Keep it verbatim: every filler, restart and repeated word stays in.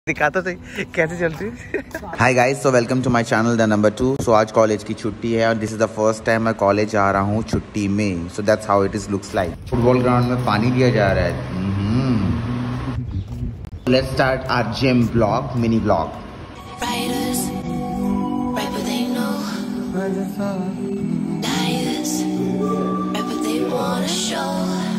दिखा तो सही कैसे चलती है। Hi guys, so welcome to my channel the number two. So आज कॉलेज की छुट्टी है और this is the first time मैं कॉलेज आ रहा हूँ छुट्टी में। So that's how it is looks like. Football ground में पानी दिया जा रहा है। Let's start our gym blog, mini blog. Liars, right, but they wanna show.